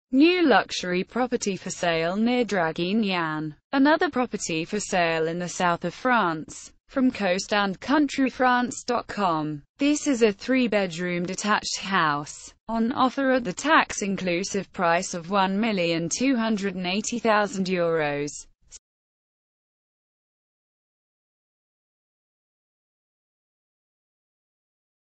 New luxury property for sale near Draguignan. Another property for sale in the south of France. From coastandcountryfrance.com. This is a 3-bedroom detached house. On offer at the tax-inclusive price of €1,280,000.